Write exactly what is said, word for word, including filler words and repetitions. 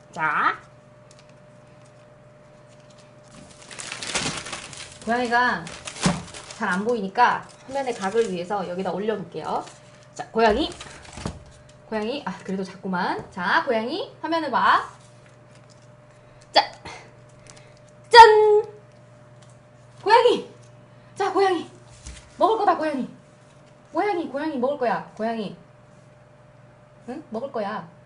자, 고양이가 잘 안 보이니까 화면의 각을 위해서 여기다 올려볼게요. 자, 고양이. 고양이. 아, 그래도 자꾸만. 자, 고양이. 화면을 봐. 자, 짠! 고양이! 자, 고양이. 먹을 거다, 고양이. 고양이, 고양이 먹을 거야. 고양이. 응? 먹을 거야.